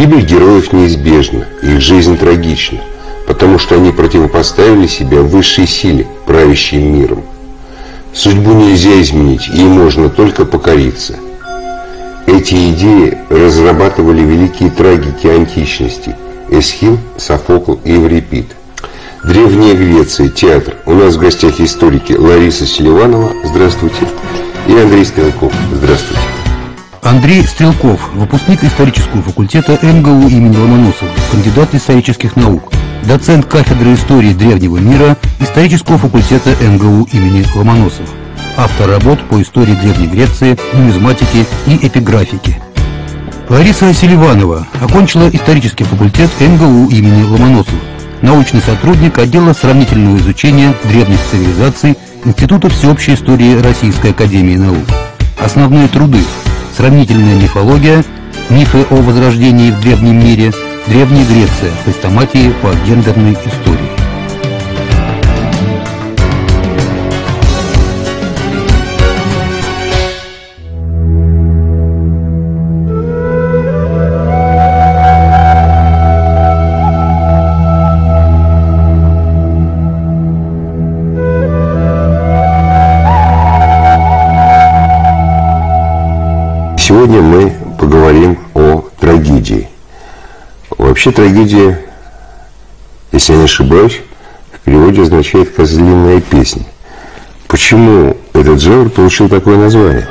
Гибель героев неизбежна, их жизнь трагична, потому что они противопоставили себя высшей силе, правящей миром. Судьбу нельзя изменить, ей можно только покориться. Эти идеи разрабатывали великие трагики античности – Эсхил, Софокл и Еврипид. Древняя Греция, театр. У нас в гостях историки Лариса Селиванова, здравствуйте, и Андрей Стрелков, здравствуйте. Андрей Стрелков, выпускник исторического факультета МГУ имени Ломоносова, кандидат исторических наук, доцент кафедры истории древнего мира исторического факультета МГУ имени Ломоносова, автор работ по истории Древней Греции, нумизматике и эпиграфике. Лариса Селиванова окончила исторический факультет МГУ имени Ломоносова, научный сотрудник отдела сравнительного изучения древних цивилизаций Института всеобщей истории Российской академии наук. Основные труды: сравнительная мифология, мифы о возрождении в древнем мире, Древняя Греция, хрестоматии по гендерной истории. Сегодня мы поговорим о трагедии. Вообще трагедия, если я не ошибаюсь, в переводе означает «козлиная песня». Почему этот жанр получил такое название?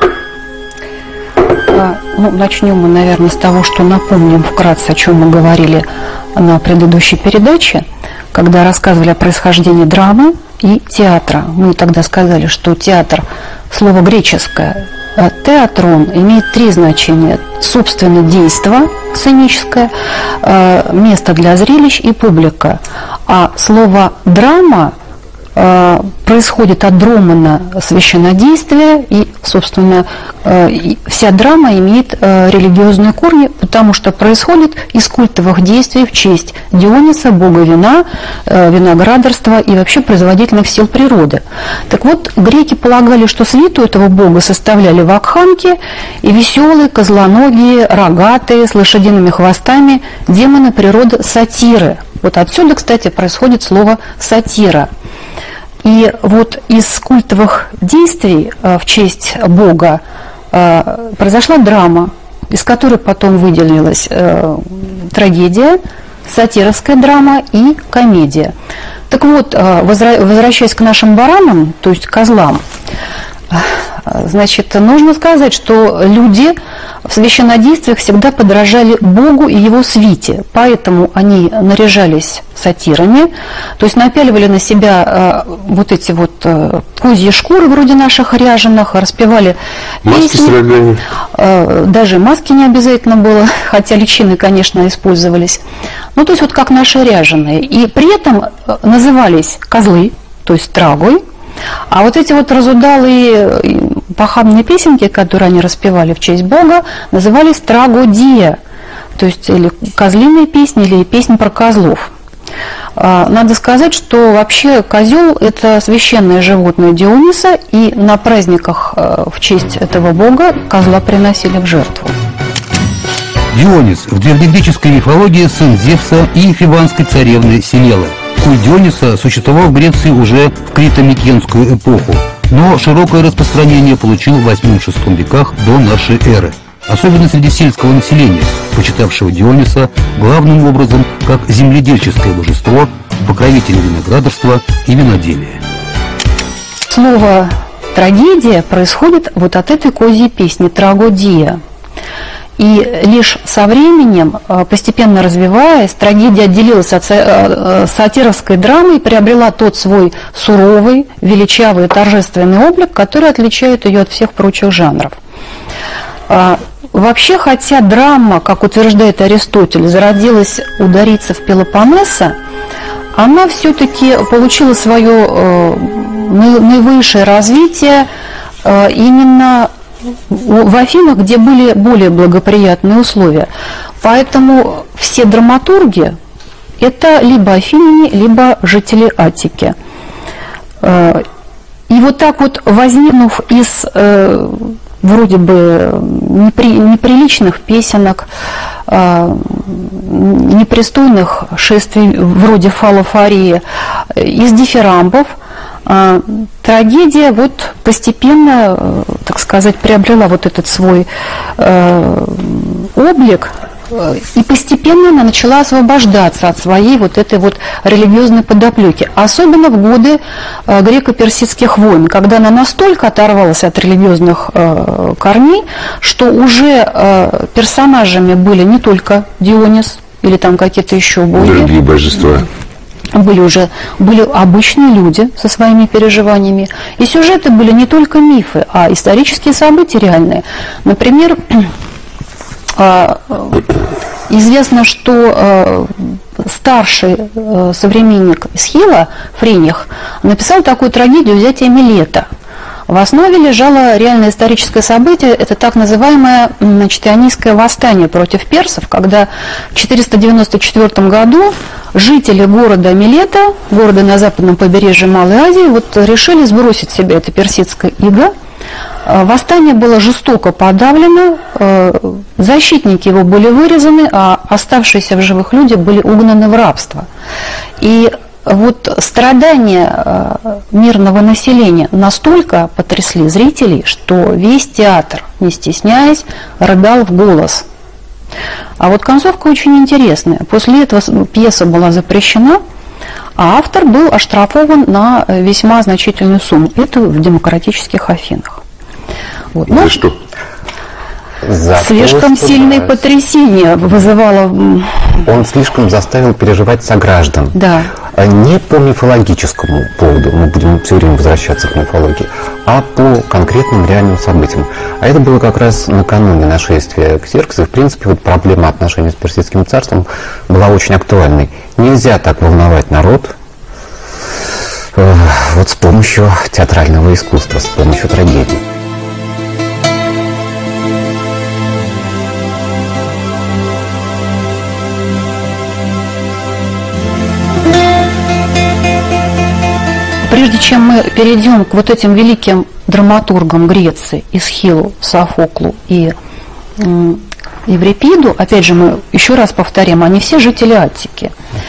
Начнем мы, наверное, с того, что напомним вкратце, о чем мы говорили на предыдущей передаче, когда рассказывали о происхождении драмы и театра. Мы тогда сказали, что театр – слово греческое. Театрон имеет три значения: собственно, действо сценическое, место для зрелищ и публика. А слово драма происходит от дромана священнодействия, и, собственно, вся драма имеет религиозные корни, потому что происходит из культовых действий в честь Диониса, бога вина, виноградарства и вообще производительных сил природы. Так вот, греки полагали, что свиту этого бога составляли вакханки и веселые, козлоногие, рогатые, с лошадиными хвостами демоны природы сатиры. Вот отсюда, кстати, происходит слово «сатира». И вот из культовых действий в честь Бога произошла драма, из которой потом выделилась трагедия, сатировская драма и комедия. Так вот, возвращаясь к нашим баранам, то есть козлам, значит, нужно сказать, что люди в священнодействиях всегда подражали Богу и его свите, поэтому они наряжались сатирами, то есть напяливали на себя вот эти вот козьи шкуры вроде наших ряженых, распевали песни. Даже маски не обязательно было, хотя личины, конечно, использовались. Ну, то есть вот как наши ряженые. И при этом назывались козлы, то есть трагой. А вот эти вот разудалые похабные песенки, которые они распевали в честь Бога, назывались трагодия, то есть или козлиные песни, или песни про козлов. Надо сказать, что вообще козел – это священное животное Диониса, и на праздниках в честь этого бога козла приносили в жертву. Дионис в древнегреческой мифологии сын Зевса и фиванской царевны Селелы. Культ Диониса существовал в Греции уже в крито-микенскую эпоху, но широкое распространение получил в 8-6 веках до нашей эры, особенно среди сельского населения, почитавшего Диониса главным образом как земледельческое божество, покровитель виноградарства и виноделия. Слово «трагедия» происходит вот от этой козьей песни «трагодия». И лишь со временем, постепенно развиваясь, трагедия отделилась от сатировской драмы и приобрела тот свой суровый, величавый, торжественный облик, который отличает ее от всех прочих жанров. Вообще, хотя драма, как утверждает Аристотель, зародилась у дарийцев Пелопоннеса, она все-таки получила свое наивысшее развитие именно в Афинах, где были более благоприятные условия. Поэтому все драматурги – это либо афиняне, либо жители Аттики. И вот так вот, возникнув из вроде бы неприличных песенок, непристойных шествий вроде фалофарии, из дифирамбов, трагедия вот постепенно, так сказать, приобрела вот этот свой облик, и постепенно она начала освобождаться от своей вот этой вот религиозной подоплеки. Особенно в годы греко-персидских войн, когда она настолько оторвалась от религиозных корней, что уже персонажами были не только Дионис или там какие-то еще боги. Другие божества. Были обычные люди со своими переживаниями. И сюжеты были не только мифы, а исторические события реальные. Например, известно, что старший современник Эсхила, Фриньях, написал такую трагедию «Взятие Милета». В основе лежало реальное историческое событие, это так называемое ионийское восстание против персов, когда в 494 году жители города Милета, города на западном побережье Малой Азии, вот решили сбросить с себя это персидское иго. Восстание было жестоко подавлено, защитники его были вырезаны, а оставшиеся в живых люди были угнаны в рабство. И вот страдания мирного населения настолько потрясли зрителей, что весь театр, не стесняясь, рыдал в голос. А вот концовка очень интересная. После этого пьеса была запрещена, а автор был оштрафован на весьма значительную сумму. Это в демократических Афинах. Вот. За что? Слишком сильные потрясения вызывало. Он слишком заставил переживать сограждан. Да. Не по мифологическому поводу, мы будем все время возвращаться к мифологии, а по конкретным реальным событиям. А это было как раз накануне нашествия Ксеркса. В принципе, вот проблема отношений с Персидским царством была очень актуальной. Нельзя так волновать народ вот с помощью театрального искусства, с помощью трагедии. Прежде чем мы перейдем к вот этим великим драматургам Греции, Эсхилу, Софоклу и Еврипиду, опять же, мы еще раз повторим, они все жители Аттики.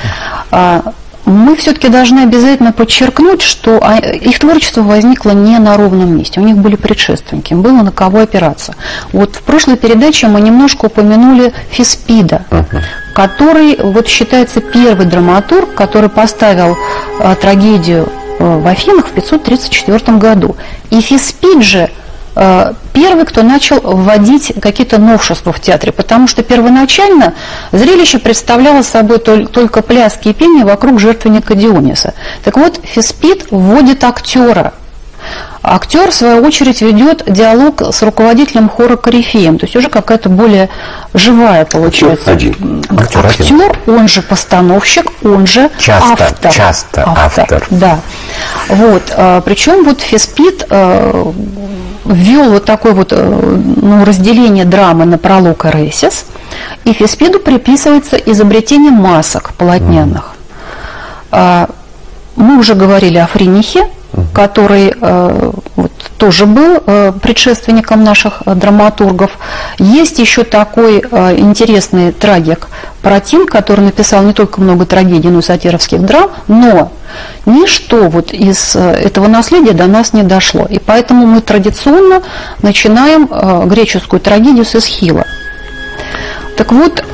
Мы все-таки должны обязательно подчеркнуть, что их творчество возникло не на ровном месте. У них были предшественники, им было на кого опираться. Вот в прошлой передаче мы немножко упомянули Феспида, который вот считается первый драматург, который поставил трагедию в Афинах в 534 году. И Феспид же первый, кто начал вводить какие-то новшества в театре, потому что первоначально зрелище представляло собой только пляски и пение вокруг жертвенника Диониса. Так вот, Феспид вводит актера. Актер, в свою очередь, ведет диалог с руководителем хора Корифеем, то есть уже какая-то более живая получается. Актер, он же постановщик, он же автор. Часто автор. Да. Вот. Причем вот Феспид ввел вот такое вот разделение драмы на пролог и ресис, и Феспиду приписывается изобретение масок полотняных. Мы уже говорили о Фринихе, который вот, тоже был предшественником наших драматургов. Есть еще такой интересный трагик Протим, который написал не только много трагедий, но и сатировских драм, но ничто вот из этого наследия до нас не дошло. И поэтому мы традиционно начинаем греческую трагедию с Эсхила. Так вот,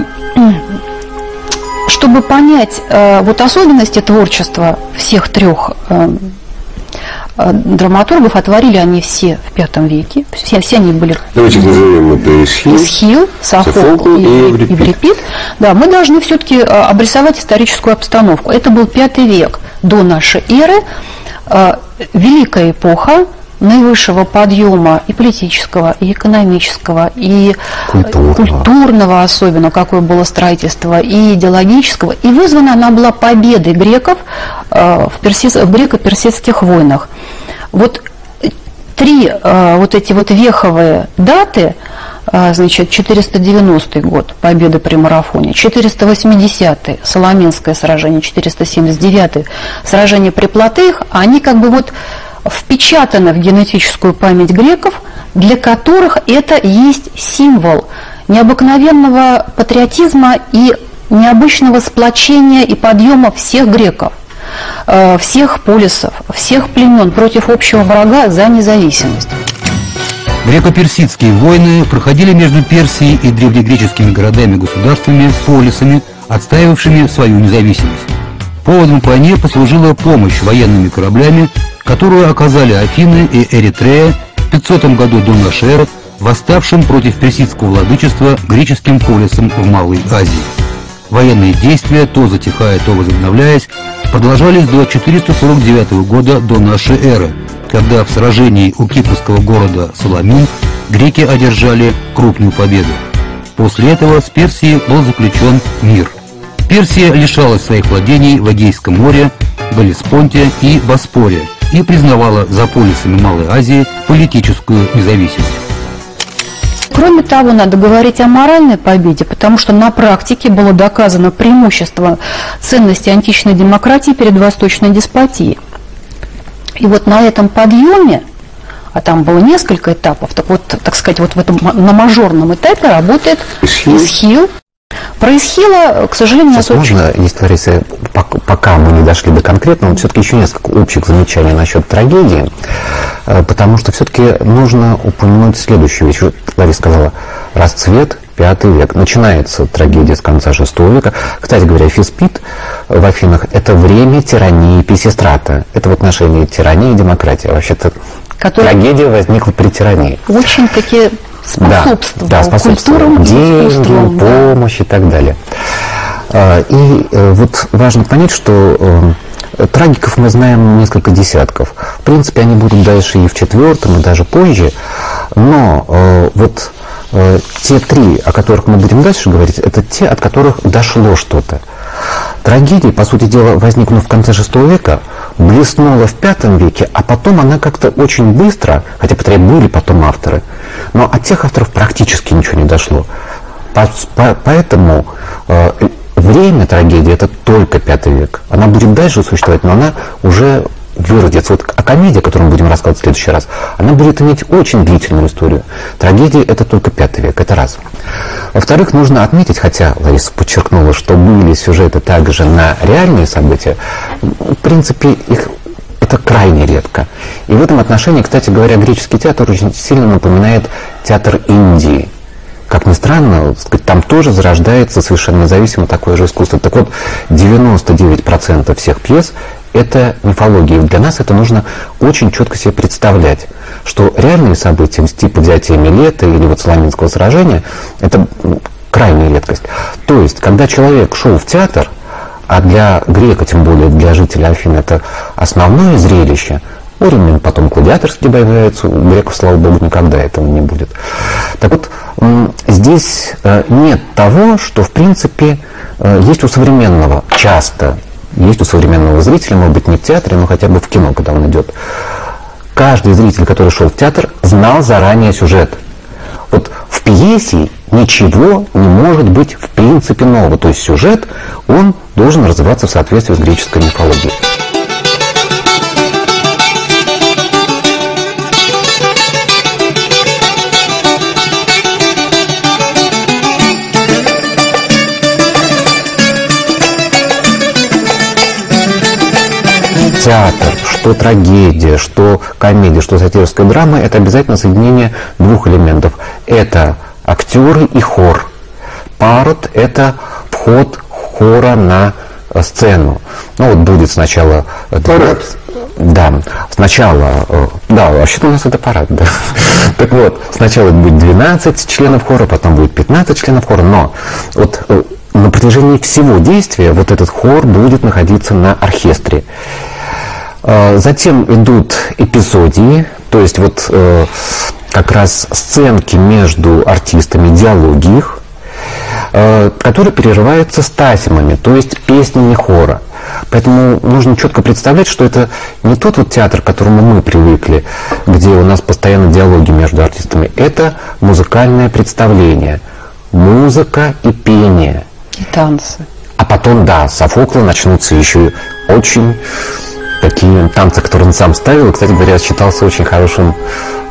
чтобы понять вот особенности творчества всех трех драматургов, отворили они все в V веке. Все они были. Давайте назовем это Эсхил, Софокл и Еврипид. Да, мы должны все-таки обрисовать историческую обстановку. Это был V век до нашей эры, великая эпоха наивысшего подъема и политического, и экономического, и культурного особенно, какое было строительство, и идеологического. И вызвана она была победой греков в греко-персидских войнах. Вот три вот эти вот веховые даты, значит, 490 год, победа при марафоне, 480-й, Саламинское сражение, 479-й, сражение при Платеях, они как бы вот впечатаны в генетическую память греков для которых это есть символ необыкновенного патриотизма и необычного сплочения и подъема всех греков, всех полисов, всех племен против общего врага за независимость. Греко-персидские войны проходили между Персией и древнегреческими городами-государствами, полисами, отстаивавшими свою независимость. Поводом к войне послужила помощь военными кораблями, которую оказали Афины и Эритрея в 500 году до нашей эры восставшим против персидского владычества греческим полисам в Малой Азии. Военные действия, то затихая, то возобновляясь, продолжались до 449 года до нашей эры, когда в сражении у кипрского города Саламин греки одержали крупную победу. После этого с Персией был заключен мир. Персия лишалась своих владений в Эгейском море, Галлеспонте и Боспоре и признавала за полисами Малой Азии политическую независимость. Кроме того, надо говорить о моральной победе, потому что на практике было доказано преимущество ценности античной демократии перед восточной деспотией. И вот на этом подъеме, а там было несколько этапов, так вот, так сказать, вот в этом на мажорном этапе работает Эсхил. Про Эсхила, к сожалению, сейчас можно, если, Лариса, пока мы не дошли до конкретного, все-таки еще несколько общих замечаний насчет трагедии, потому что все-таки нужно упомянуть следующую вещь. Вот Лариса сказала, расцвет, V век. Начинается трагедия с конца VI века. Кстати говоря, Физпит в Афинах – это время тирании Писистрата. Это в отношении тирании и демократии. Вообще-то трагедия возникла при тирании. Очень-таки способствовал культурам, деньги, помощь и так далее. И вот важно понять, что трагиков мы знаем несколько десятков. В принципе, они будут дальше и в IV, и даже позже. Но вот те три, о которых мы будем дальше говорить, это те, от которых дошло что-то. Трагедия, по сути дела, возникла в конце VI века, блеснула в V веке, а потом она как-то очень быстро, хотя были потом авторы, но от тех авторов практически ничего не дошло. Поэтому время трагедии – это только V век. Она будет дальше существовать, но она уже выродится. Вот, а комедия, которую мы будем рассказывать в следующий раз, она будет иметь очень длительную историю. Трагедия – это только V век, это раз. Во-вторых, нужно отметить, хотя Лариса подчеркнула, что были сюжеты также на реальные события, в принципе, их это крайне редко. И в этом отношении, кстати говоря, греческий театр очень сильно напоминает театр Индии. Как ни странно, там тоже зарождается совершенно независимо такое же искусство. Так вот, 99% всех пьес – это мифология. И для нас это нужно очень четко себе представлять, что реальные события типа взятия Милета или вот Саламинского сражения – это крайняя редкость. То есть, когда человек шел в театр, а для грека, тем более для жителя Афин, это основное зрелище. У римлян потом гладиаторские появляются, у греков, слава богу, никогда этого не будет. Так вот, здесь нет того, что, в принципе, есть у современного, часто есть у современного зрителя, может быть, не в театре, но хотя бы в кино, когда он идет. Каждый зритель, который шел в театр, знал заранее сюжет. Вот в пьесе ничего не может быть в принципе нового. То есть сюжет, он должен развиваться в соответствии с греческой мифологией. Театр, что трагедия, что комедия, что сатирическая драма – это обязательно соединение двух элементов. Это актеры и хор. Парод – это вход хора на сцену. Ну вот будет сначала… Парад. Да, сначала… Да, вообще-то у нас это парад, да. Так вот, сначала будет 12 членов хора, потом будет 15 членов хора, но вот на протяжении всего действия вот этот хор будет находиться на оркестре. Затем идут эпизодии, то есть вот как раз сценки между артистами, диалоги их, которые перерываются стасимами, то есть песнями хора. Поэтому нужно четко представлять, что это не тот вот театр, к которому мы привыкли, где у нас постоянно диалоги между артистами. Это музыкальное представление, музыка и пение. И танцы. А потом, да, с Софокла начнутся еще очень такие танцы, которые он сам ставил. И, кстати говоря, считался очень хорошим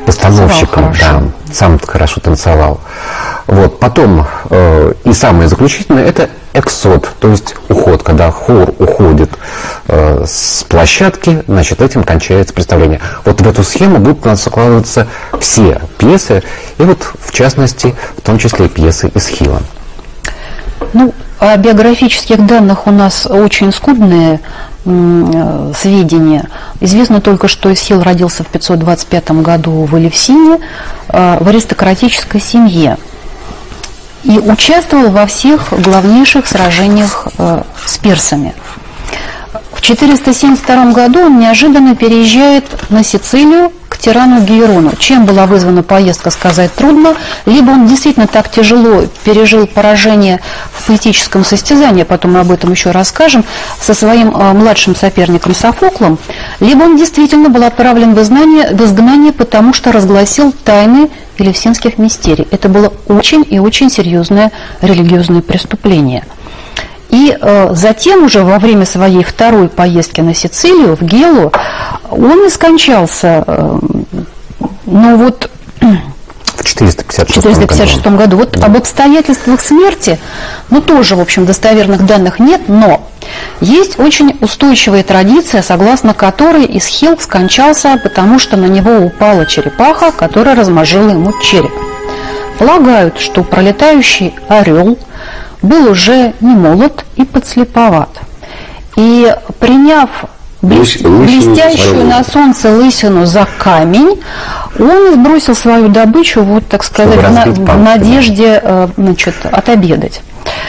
постановщиком, да, сам хорошо танцевал. Вот, потом, и самое заключительное, это эксод, то есть уход, когда хор уходит с площадки, значит, этим кончается представление. Вот в эту схему будут у нас складываться все пьесы, и вот, в частности, в том числе и пьесы Эсхила. Ну, о биографических данных у нас очень скудные сведения. Известно только, что Эсхил родился в 525 году в Элевсине, в аристократической семье. И участвовал во всех главнейших сражениях с персами. В 472 году он неожиданно переезжает на Сицилию к тирану Гейрону. Чем была вызвана поездка, сказать трудно. Либо он действительно так тяжело пережил поражение в поэтическом состязании, потом мы об этом еще расскажем, со своим младшим соперником Софоклом, либо он действительно был отправлен в изгнание, потому что разгласил тайны элевсинских мистерий. Это было очень и очень серьезное религиозное преступление. И затем уже во время своей второй поездки на Сицилию, в Гелу, он и скончался, ну вот, в 456 году. Вот об обстоятельствах смерти, ну тоже, в общем, достоверных данных нет, но есть очень устойчивая традиция, согласно которой Эсхил скончался, потому что на него упала черепаха, которая размозжила ему череп. Полагают, что пролетающий орел был уже не молод и подслеповат. И приняв блестящую на солнце лысину за камень, он сбросил свою добычу, вот, так сказать, в надежде, значит, отобедать.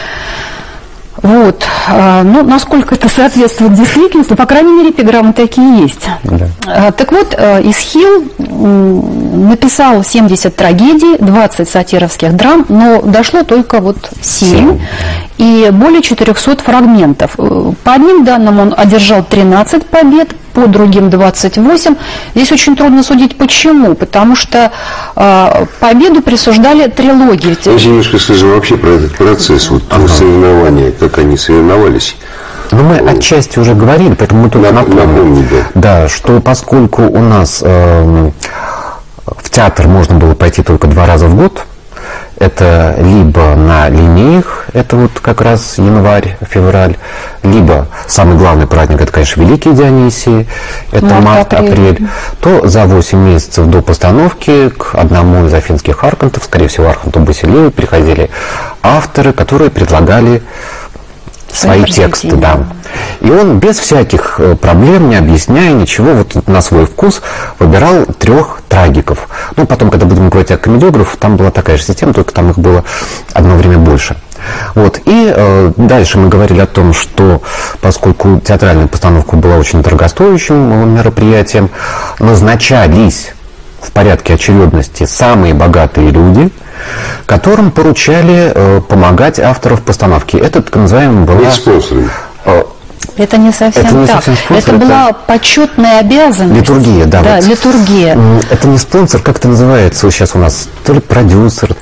Вот. Ну, насколько это соответствует действительности, по крайней мере, эпиграммы такие есть. Да. Так вот, Эсхил написал 70 трагедий, 20 сатировских драм, но дошло только вот 7 и более 400 фрагментов. По одним данным он одержал 13 побед, по другим 28. Здесь очень трудно судить, почему. Потому что победу присуждали трилогии. Давайте немножко скажем вообще про этот процесс, вот соревнования, как они соревновались. Ну, мы отчасти уже говорили, поэтому мы только напомним, да, что поскольку у нас в театр можно было пойти только 2 раза в год, это либо на линеях, это вот как раз январь-февраль, либо самый главный праздник, это, конечно, Великий Дионисий, это март-апрель, то за 8 месяцев до постановки к одному из афинских архонтов, скорее всего, архонту Басилеву, приходили авторы, которые предлагали свои тексты, да. И он без всяких проблем, не объясняя ничего, вот на свой вкус выбирал 3 трагиков. Ну, потом, когда будем говорить о комедиографах, там была такая же система, только там их было одно время больше. Вот. И дальше мы говорили о том, что поскольку театральная постановка была очень дорогостоящим мероприятием, назначались в порядке очередности самые богатые люди, которым поручали помогать авторов постановки. Это так называемый была... Это не совсем так. Это была почетная обязанность. Литургия, да. Да, вот. Литургия. Это не спонсор, как это называется сейчас у нас? То ли продюсер,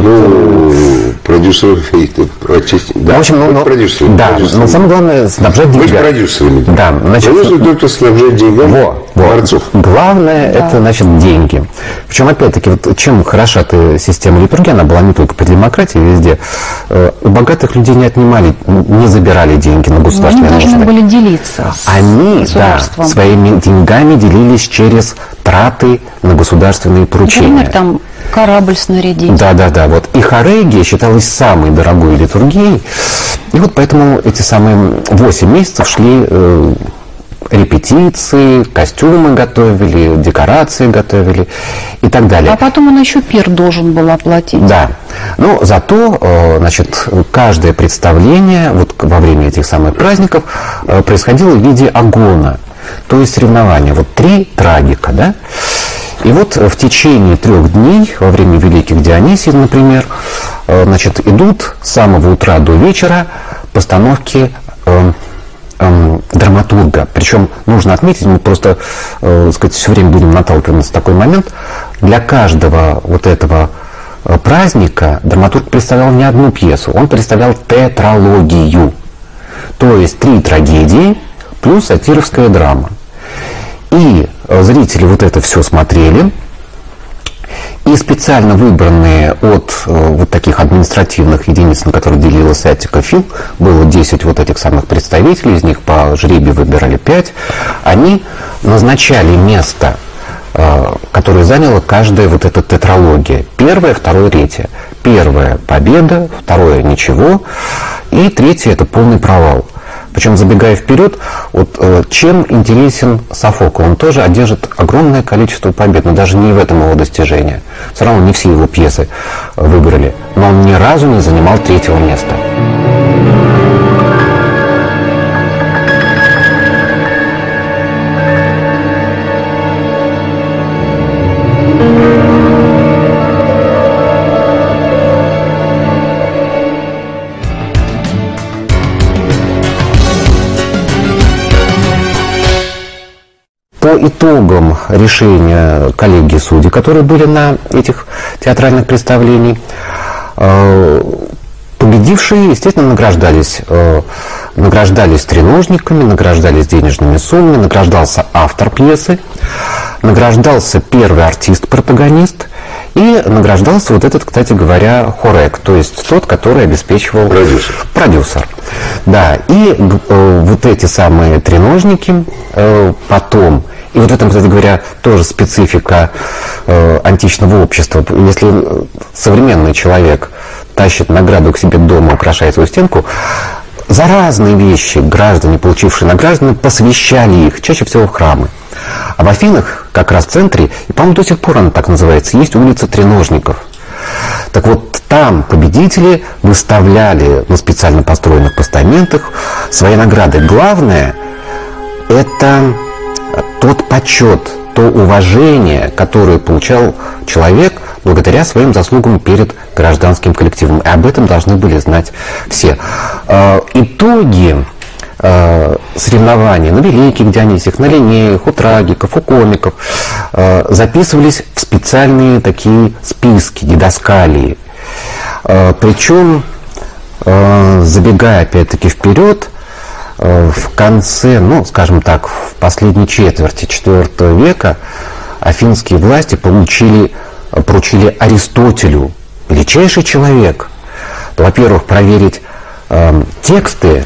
продюсер, да. В общем, продюсер. Да, но самое главное снабжать деньгами. Быть продюсерами. Да, значит. Продюсер только снабжать деньгами творцов. Главное, да, это, значит, деньги. Причем, опять-таки, вот чем хороша эта система литургии, она была не только при демократии, везде. У богатых людей не отнимали, не забирали деньги на государственные нужды. Они должны были делиться Они, да, своими деньгами делились через траты на государственные поручения. Например, там корабль снарядить. Да. Вот. И хорегия считалась самой дорогой литургией. И вот поэтому эти самые 8 месяцев шли репетиции, костюмы готовили, декорации готовили и так далее. А потом он еще пир должен был оплатить. Да. Но зато, значит, каждое представление вот во время этих самых праздников происходило в виде агона, то есть соревнования. Вот 3 трагика, да? И вот в течение 3 дней, во время Великих Дионисий, например, значит, идут с самого утра до вечера постановки драматурга. Причем нужно отметить, мы просто, сказать, все время будем наталкиваться на такой момент. Для каждого вот этого праздника драматург представлял не одну пьесу, он представлял тетралогию. То есть 3 трагедии плюс сатировская драма. И зрители вот это все смотрели, И специально выбранные от вот таких административных единиц, на которые делилась Аттика Фил, было 10 вот этих самых представителей, из них по жребию выбирали 5, они назначали место, которое заняла каждая вот эта тетралогия. Первое, второе, третье. Первое – победа, второе – ничего, и третье – это полный провал. Причем, забегая вперед, вот чем интересен Софокл? Он тоже одержит огромное количество побед, но даже не в этом его достижение. Все равно не все его пьесы выиграли, но он ни разу не занимал третьего места. По итогам решения коллегии судей, которые были на этих театральных представлениях, победившие, естественно, награждались треножниками, награждались денежными суммами, награждался автор пьесы, награждался первый артист-протагонист и награждался вот этот, кстати говоря, хорек, то есть тот, который обеспечивал продюсер. Да, и вот эти самые треножники потом. И вот в этом, кстати говоря, тоже специфика античного общества. Если современный человек тащит награду к себе дома, украшает свою стенку, за разные вещи граждане, получившие награду, посвящали их, чаще всего в храмы. А в Афинах, как раз в центре, и, по-моему, до сих пор она так называется, есть улица Треножников. Так вот, там победители выставляли на специально построенных постаментах свои награды. Главное – это тот почет, то уважение, которое получал человек благодаря своим заслугам перед гражданским коллективом. И об этом должны были знать все. Итоги соревнований на Великих Дионисиях, на Линеях, у трагиков, у комиков записывались в специальные такие списки, дидаскалии. Причем, забегая опять-таки вперед, в конце, ну, скажем так, в последней четверти IV века афинские власти поручили Аристотелю, величайший человек, во-первых, проверить тексты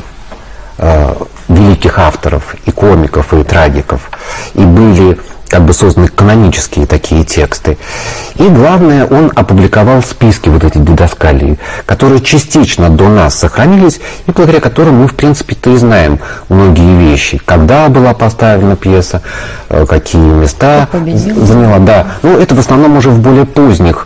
великих авторов, и комиков, и трагиков, и были как бы созданы канонические такие тексты. И главное, он опубликовал списки вот эти дидаскалии, которые частично до нас сохранились, и благодаря которым мы, в принципе-то, и знаем многие вещи. Когда была поставлена пьеса, какие места заняла. Да. Ну, это в основном уже в более поздних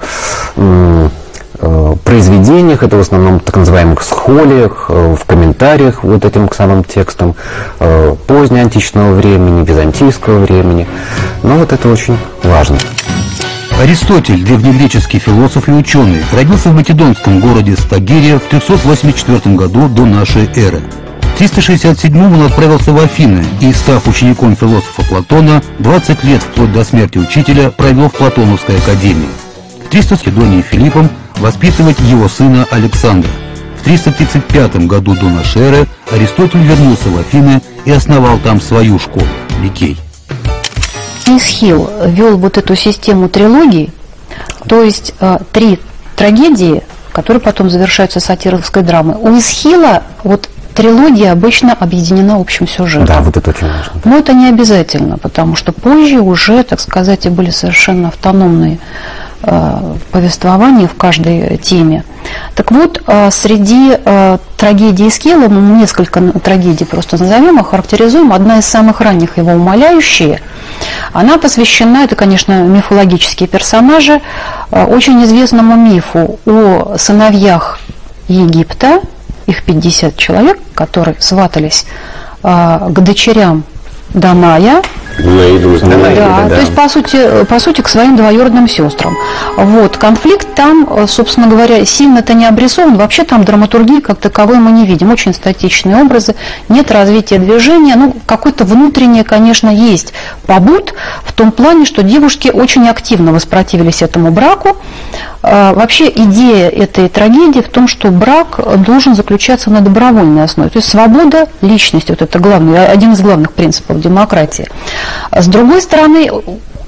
произведениях, это в основном так называемых схолиях, в комментариях вот этим к самым текстам позднеантичного времени, византийского времени. Но вот это очень важно. Аристотель, древнегреческий философ и ученый, родился в македонском городе Стагирия в 384 году до нашей эры. В 367 он отправился в Афины и, став учеником философа Платона, 20 лет вплоть до смерти учителя провел в Платоновской академии. В 300 с Федонием Филиппом воспитывать его сына Александра. В 335 году до нашей эры Аристотель вернулся в Афины и основал там свою школу – Ликей. Эсхил вел вот эту систему трилогий, то есть 3 трагедии, которые потом завершаются сатировской драмой. У Эсхила вот трилогия обычно объединена общим сюжетом. Да, вот это очень важно. Но это не обязательно, потому что позже уже, так сказать, и были совершенно автономные повествования в каждой теме. Так вот, среди трагедий Эсхила, мы несколько трагедий просто назовем, охарактеризуем. Одна из самых ранних его «Умоляющие», она посвящена, это, конечно, мифологические персонажи, очень известному мифу о сыновьях Египта, их 50 человек, которые сватались к дочерям Даная. Да, то есть, по сути, к своим двоюродным сестрам. Вот, конфликт там, собственно говоря, сильно-то не обрисован. Вообще там драматургии как таковой мы не видим. Очень статичные образы, нет развития движения. Ну, какое-то внутреннее, конечно, есть побут в том плане, что девушки очень активно воспротивились этому браку. Вообще идея этой трагедии в том, что брак должен заключаться на добровольной основе. То есть свобода личности, вот это главное, один из главных принципов демократии. С другой стороны,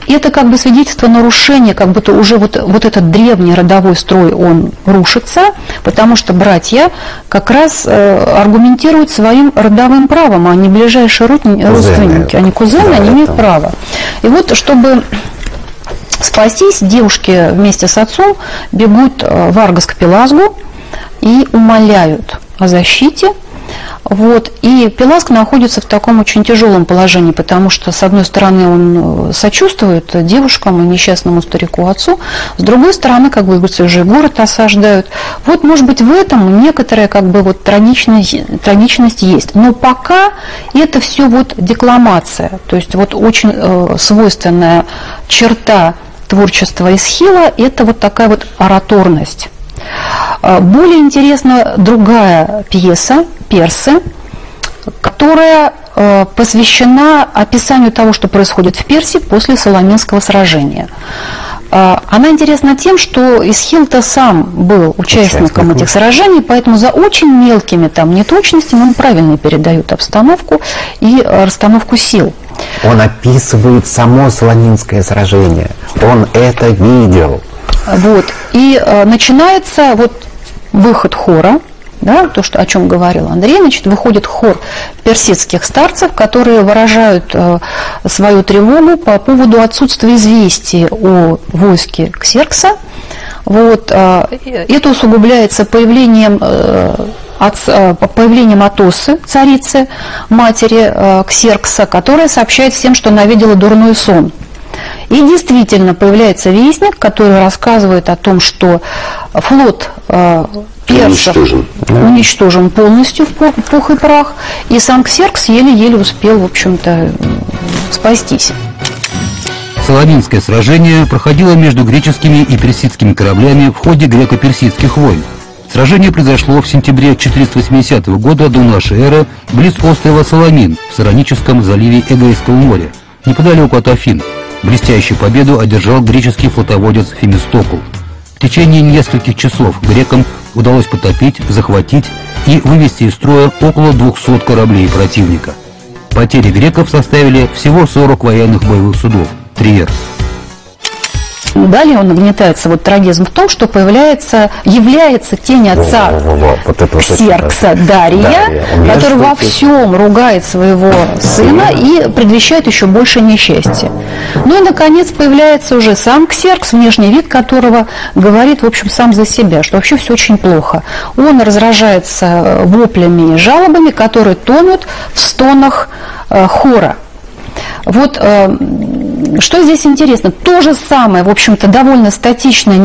это как бы свидетельство нарушения, как будто уже вот этот древний родовой строй, он рушится, потому что братья как раз аргументируют своим родовым правом, а не ближайшие родственники, они кузены, да, они имеют право. И вот, чтобы спастись, девушки вместе с отцом бегут в Аргос к Пелазгу и умоляют о защите. Вот. И Пелазг находится в таком очень тяжелом положении, потому что, с одной стороны, он сочувствует девушкам и несчастному старику-отцу, с другой стороны, как бы, говорится, уже город осаждают. Вот, может быть, в этом некоторая, как бы, вот трагичность есть. Но пока это все вот декламация, то есть вот очень свойственная черта творчества Эсхила – это вот такая вот ораторность. Более интересна другая пьеса «Персы», которая посвящена описанию того, что происходит в Персии после Саламинского сражения. Она интересна тем, что Эсхил-то сам был участником этих сражений, поэтому за очень мелкими там неточностями он правильно передает обстановку и расстановку сил. Он описывает само Саламинское сражение, он это видел. Вот. И начинается вот выход хора, да, то, что, о чем говорил Андрей, значит, выходит хор персидских старцев, которые выражают свою тревогу по поводу отсутствия известий о войске Ксеркса. Вот. Это усугубляется появлением Атосы, царицы, матери Ксеркса, которая сообщает всем, что она видела дурной сон. И действительно появляется вестник, который рассказывает о том, что флот персов уничтожен полностью в пух и прах, и сам Ксеркс еле-еле успел, в общем-то, спастись. Саламинское сражение проходило между греческими и персидскими кораблями в ходе греко-персидских войн. Сражение произошло в сентябре 480 года до нашей эры близ острова Саламин в Сароническом заливе Эгейского моря, неподалеку от Афин. Блестящую победу одержал греческий флотоводец Фемистокл. В течение нескольких часов грекам удалось потопить, захватить и вывести из строя около 200 кораблей противника. Потери греков составили всего 40 военных боевых судов. Триер. Далее он нагнетается, вот трагизм в том, что является тень отца Ксеркса, Дария, который во всем ругает своего сына и предвещает еще больше несчастья. Ну и, наконец, появляется уже сам Ксеркс, внешний вид которого говорит, в общем, сам за себя, что вообще все очень плохо. Он разражается воплями и жалобами, которые тонут в стонах хора. Вот что здесь интересно, то же самое, в общем-то, довольно статичная,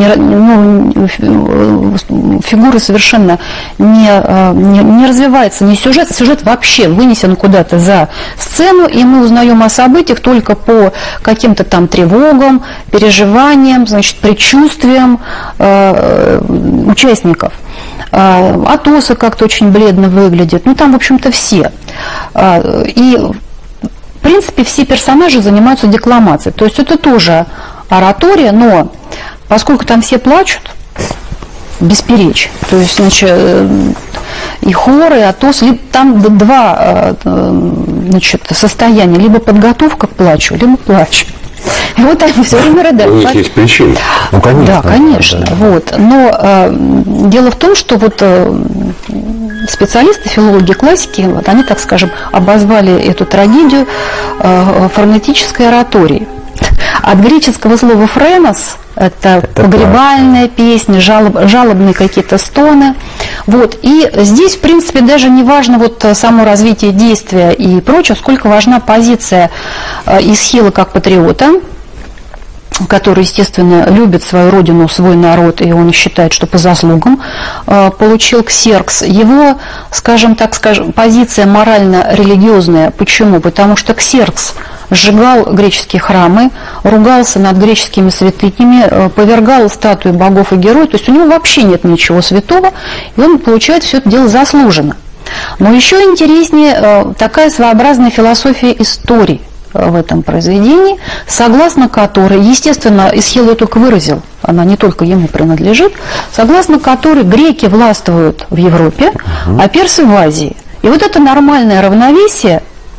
фигура совершенно не развивается, не сюжет, сюжет вообще вынесен куда-то за сцену, и мы узнаем о событиях только по каким-то там тревогам, переживаниям, значит, предчувствиям участников. Атоса как-то очень бледно выглядит, ну там, в общем-то, все. И в принципе, все персонажи занимаются декламацией. То есть это тоже оратория, но поскольку там все плачут, бесперечь. То есть, значит, и хор, и Атос, там два, значит, состояния. Либо подготовка к плачу, либо плач. И вот они все время рыдают. У них есть причины. Ну, конечно. Да, конечно. Да. Вот. Но дело в том, что вот специалисты, филологи классики, вот они, так скажем, обозвали эту трагедию фонетической ораторией. От греческого слова «френос» – это погребальная песня, жалобные какие-то стоны. Вот. И здесь, в принципе, даже не важно вот само развитие действия и прочее, сколько важна позиция Эсхила как патриота, который, естественно, любит свою родину, свой народ, и он считает, что по заслугам получил Ксеркс. Его, скажем так, позиция морально-религиозная. Почему? Потому что Ксеркс сжигал греческие храмы, ругался над греческими святынями, повергал статуи богов и героев. То есть у него вообще нет ничего святого, и он получает все это дело заслуженно. Но еще интереснее такая своеобразная философия истории в этом произведении, согласно которой, естественно, Эсхил ее только выразил, она не только ему принадлежит, согласно которой греки властвуют в Европе, а персы в Азии. И вот это нормальное равновесие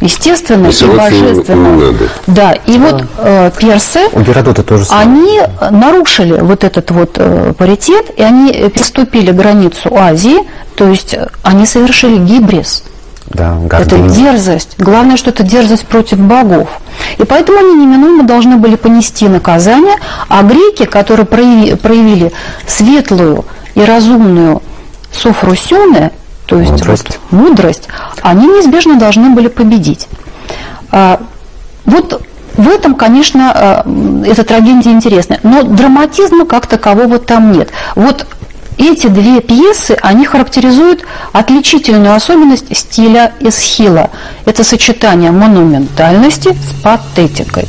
естественное и божественное. Да, и вот персы, у Геродота тоже они нарушили вот этот вот паритет, и они переступили границу Азии, то есть они совершили гибрис. Да, это дерзость. Главное, что это дерзость против богов. И поэтому они неминуемо должны были понести наказание, а греки, которые проявили светлую и разумную софросюне, то есть мудрость, они неизбежно должны были победить. Вот в этом, конечно, эта трагедия интересная, но драматизма как такового там нет. Вот эти две пьесы, они характеризуют отличительную особенность стиля Эсхила. Это сочетание монументальности с патетикой.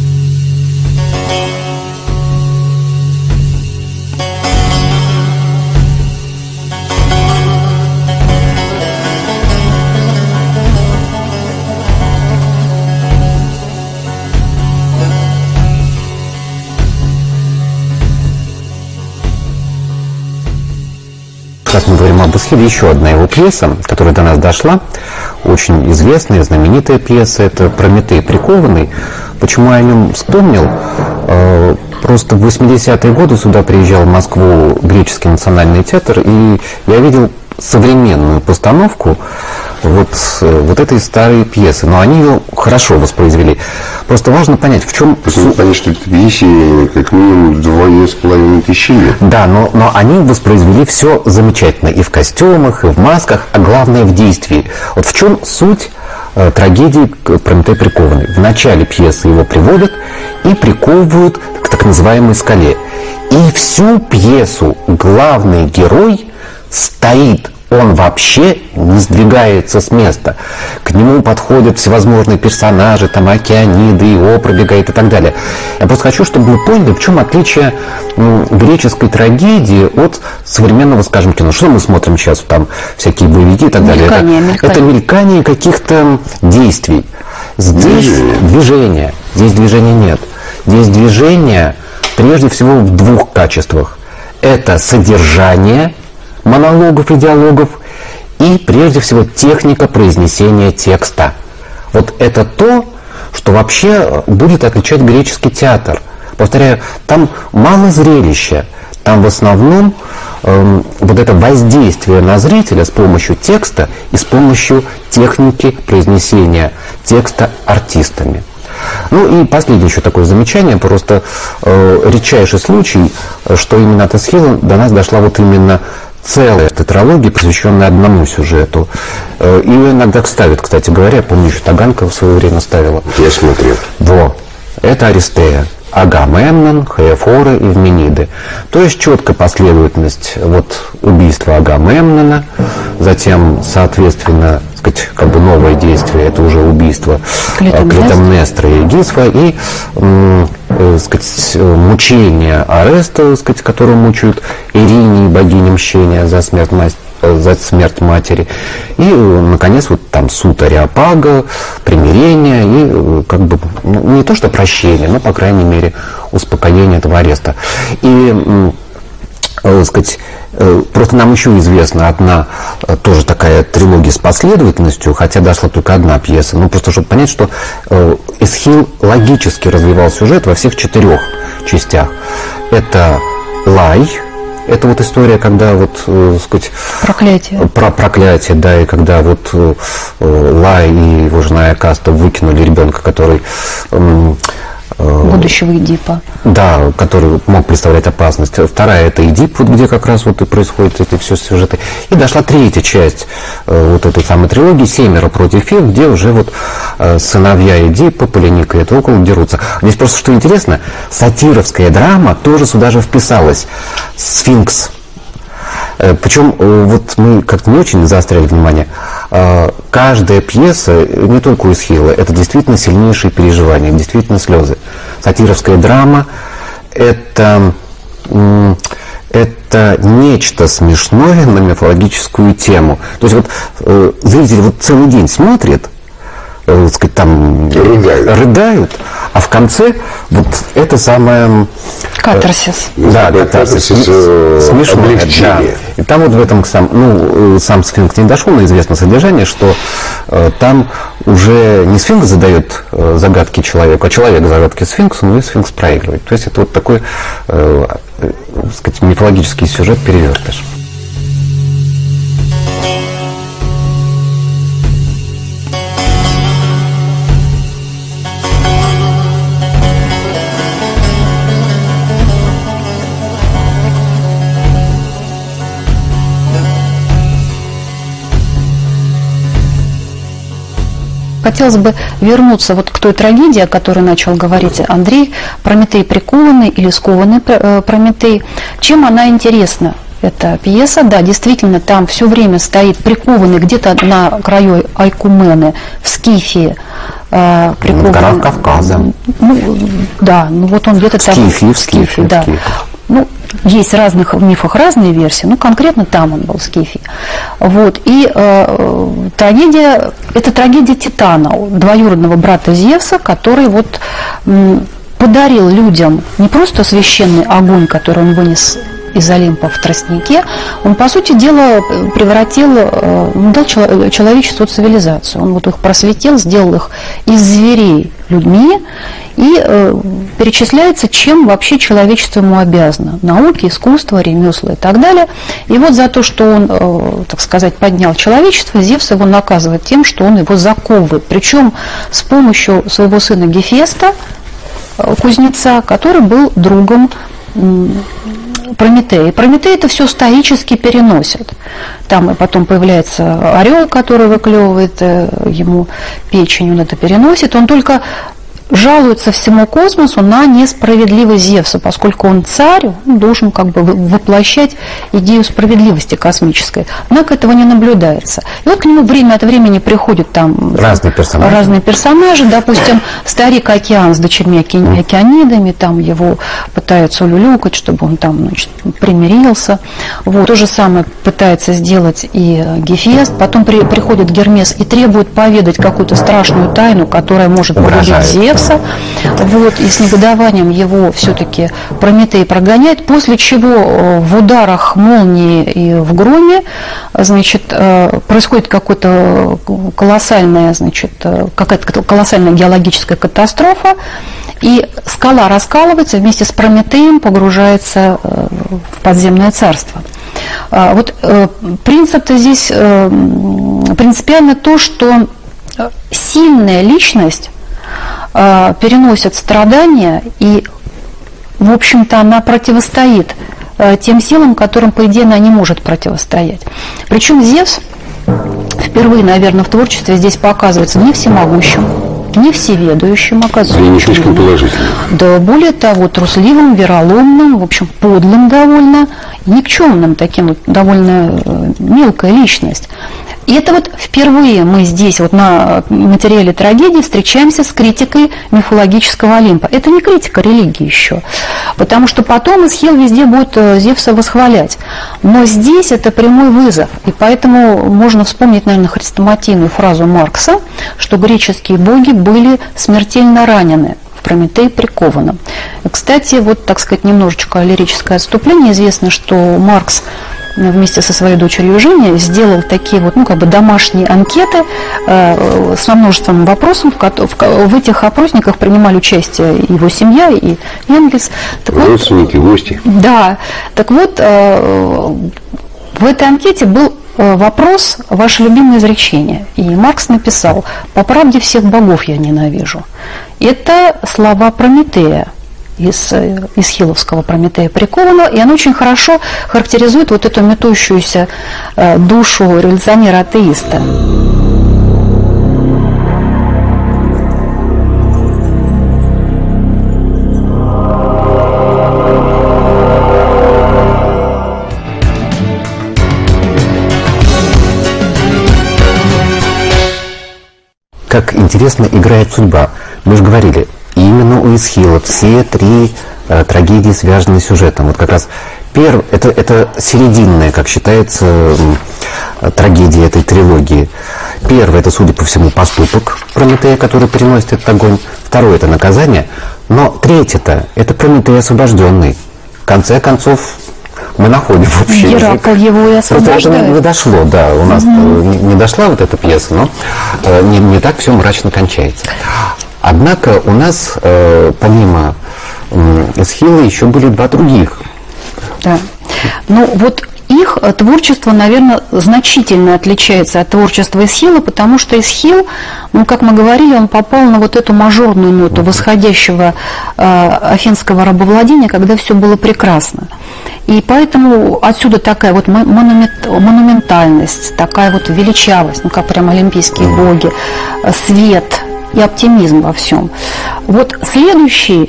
Как мы говорим об Эсхиле, еще одна его пьеса, которая до нас дошла, очень известная, знаменитая пьеса, это «Прометей прикованный». Почему я о нем вспомнил? Просто в 80-е годы сюда приезжал в Москву греческий национальный театр, и я видел современную постановку вот этой старой пьесы. Но они ее хорошо воспроизвели. Просто важно понять, в чем... Понять, что это пьесе как минимум 2500 лет. Да, но они воспроизвели все замечательно. И в костюмах, и в масках, а главное в действии. Вот в чем суть трагедии «Прометей прикованный». В начале пьесы его приводят и приковывают к так называемой скале. И всю пьесу главный герой стоит, он вообще не сдвигается с места. К нему подходят всевозможные персонажи, там Океаниды, Ио пробегает и так далее. Я просто хочу, чтобы мы поняли, в чем отличие греческой трагедии от современного, скажем, кино. Что мы смотрим сейчас, там всякие боевики и так далее. Это мелькание каких-то действий. Здесь движение. Здесь движения нет. Здесь движение прежде всего в двух качествах. Это содержание монологов и диалогов и прежде всего техника произнесения текста. Вот это то, что вообще будет отличать греческий театр. Повторяю, там мало зрелища, там в основном вот это воздействие на зрителя с помощью текста и с помощью техники произнесения текста артистами. Ну и последнее еще такое замечание, просто редчайший случай, что именно от Эсхила до нас дошла вот именно целая тетралогия, посвященная одному сюжету. Ее иногда ставят, кстати говоря, я помню, еще Таганка в свое время ставила. Я смотрел. Это Аристея. Агамемнон, Хеофора и Эвмениды. То есть четкая последовательность убийства Агамемнона, затем, соответственно, сказать, как бы новое действие, это уже убийство Клитемнестра и Гисфа, и сказать, мучение Ареста, сказать, которого мучают Иринии, богини мщения за смерть матери. И, наконец, там суд Ареопага, примирение и как бы, не то что прощение, но, по крайней мере, успокоение этого Ареста. И, сказать, просто нам еще известна одна тоже такая трилогия с последовательностью, хотя дошла только одна пьеса. Ну, просто чтобы понять, что Эсхил логически развивал сюжет во всех 4 частях. Это Лай. Это история, когда сказать, проклятие. Про проклятие, да, и когда Лай и его жена Акаста выкинули ребенка, который будущего Эдипа. Да, который мог представлять опасность. Вторая — это Эдип, где как раз и происходят эти все сюжеты. И дошла 3-я часть этой самой трилогии «Семеро против Фив», где уже сыновья Эдипа, Полиника и Теокл дерутся. Здесь просто, что интересно, сатировская драма тоже сюда же вписалась. Сфинкс. Причем мы как-то не очень заостряли внимание. Каждая пьеса, не только у Эсхила, это действительно сильнейшие переживания, действительно слезы. Сатировская драма — это нечто смешное на мифологическую тему. То есть зритель целый день смотрит, сказать, там рыдают, а в конце это самое Катарсис. Да, катарсис. Смешное, да. И там вот в этом сам сфинкс не дошел на известное содержание, что там уже не сфинкс задает загадки человеку, а человек загадки сфинксу, но и сфинкс проигрывает. То есть это вот такой, так сказать, мифологический сюжет перевертыш. Хотелось бы вернуться вот к той трагедии, о которой начал говорить Андрей, «Прометей прикованный» или «Скованный Прометей». Чем она интересна? Эта пьеса, да, действительно, там все время стоит прикованный где-то на краю Айкумены, в Скифии. В горах Кавказа. Да, вот он где-то там. В Скифии, да. Ну, есть в разных мифах разные версии, но конкретно там он был, в Скифии. Вот. И трагедия, это трагедия Титана, двоюродного брата Зевса, который вот подарил людям не просто священный огонь, который он вынес из Олимпа в тростнике, он, по сути дела, превратил, дал человечеству цивилизацию. Он вот их просветил, сделал их из зверей людьми, и перечисляется, чем вообще человечество ему обязано. Науки, искусство, ремесла и так далее. И вот за то, что он, так сказать, поднял человечество, Зевс его наказывает тем, что он его заковывает. Причем с помощью своего сына Гефеста, кузнеца, который был другом Прометея. И Прометей это все стоически переносит. Там и потом появляется орел, который выклевывает ему печень, он это переносит. Он только жалуется всему космосу на несправедливость Зевса, поскольку он царь, он должен как бы воплощать идею справедливости космической. Однако этого не наблюдается. И вот к нему время от времени приходят там разные персонажи, допустим, старик Океан с дочерьми океанидами, там его пытаются улюлюкать, чтобы он там, значит, примирился. Вот. То же самое пытается сделать и Гефест. Потом приходит Гермес и требует поведать какую-то страшную тайну, которая может погубить Зевса. Вот, и с негодованием его все-таки Прометей прогоняет, после чего в ударах молнии и в громе, значит, происходит какая-то колоссальная геологическая катастрофа, и скала раскалывается, вместе с Прометеем погружается в подземное царство. Вот принцип-то здесь принципиально то, что сильная личность переносит страдания, и, в общем-то, она противостоит тем силам, которым, по идее, она не может противостоять. Причем Зевс впервые, наверное, в творчестве здесь показывается не всемогущим, не всеведающим, оказывается. И не слишком положительным. Да, более того, трусливым, вероломным, в общем, подлым довольно, никчемным таким, довольно мелкая личность. И это вот впервые мы здесь, вот на материале трагедии, встречаемся с критикой мифологического Олимпа. Это не критика религии еще, потому что потом Эсхил везде будет Зевса восхвалять. Но здесь это прямой вызов, и поэтому можно вспомнить, наверное, хрестоматийную фразу Маркса, что греческие боги были смертельно ранены в Прометее прикованном. Кстати, вот, так сказать, немножечко лирическое отступление. Известно, что Маркс вместе со своей дочерью Женей сделал такие вот, как бы домашние анкеты со множеством вопросов. В этих опросниках принимали участие его семья и Энгельс. Родственники, гости. Да. Так вот, в этой анкете был вопрос «Ваше любимое изречение». И Маркс написал: «По правде всех богов я ненавижу». Это слова Прометея из Эсхиловского Прометея прикованного, и оно очень хорошо характеризует вот эту метущуюся душу революционера-атеиста. Как интересно играет судьба. Мы же говорили, именно у Эсхила все три трагедии связаны с сюжетом. Вот как раз это серединная, как считается, трагедия этой трилогии. Первое — это, судя по всему, поступок Прометея, который переносит этот огонь. Второе — это наказание. Но третье-то, это пронятый и освобожденный. В конце концов, мы находим общий язык. Геракл его и освобождает. Просто это не дошло, да, у нас не дошла вот эта пьеса, но не так все мрачно кончается. Однако у нас, помимо Эсхила, еще были два других. Да. Ну вот их творчество, наверное, значительно отличается от творчества Эсхила, потому что Эсхил, ну, как мы говорили, он попал на вот эту мажорную ноту восходящего афинского рабовладения, когда все было прекрасно. И поэтому отсюда такая вот монументальность, такая вот величавость, ну, как прям олимпийские боги, свет и оптимизм во всем. Вот следующий